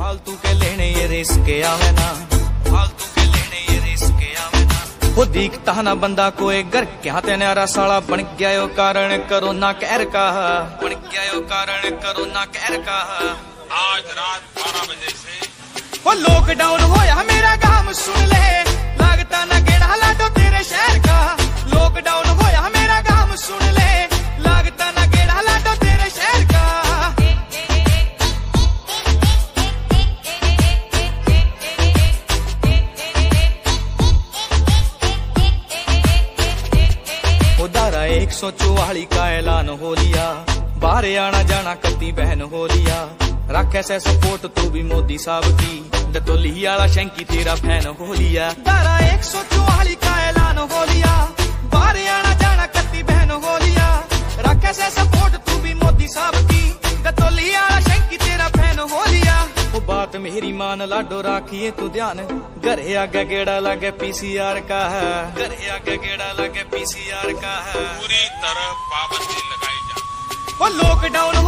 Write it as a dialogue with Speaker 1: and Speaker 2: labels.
Speaker 1: फालतू के लेने ये रिस्क आवे ना, फालतू के लेने ये रिस्क आवे ना। वो दिखता ना बंदा कोई घर क्या ते न्यारा साला बन गया यो कारण कोरोना कहर का, बन गया यो कारण कोरोना कहर का।
Speaker 2: आज रात 12 बजे से
Speaker 1: वो लॉकडाउन होया मेरा काम सुन ले, लगता ना गेड़ा लाडो तेरे शहर का। लॉकडाउन होया मेरा काम सुन ले, लगता ना गेड़ा लाडो तेरे शहर का। धारा 144 का ऐलान हो लिया, बाहर आना जाना कती बहन हो लिया। रख ऐसे सपोर्ट तू भी मोदी साहब की, दतोली वाला शंकी तेरा फैन हो लिया। धारा 144 का ऐलान हो लिया, बाहर आना जाना कती बहन हो लिया। रख ऐसे सपोर्ट तू भी मोदी साहब की, दतोली वाला शंकी तेरा फैन हो लिया। वो बात मेरी मान लाडो राखिए तू ध्यान, घरे आगे गेड़ा लगे पीसीआर का है, घरे आगे गेड़ा लगे पीसीआर का है।
Speaker 2: पूरी तरह पाबंदी लगाई जाए।
Speaker 1: वो लॉकडाउन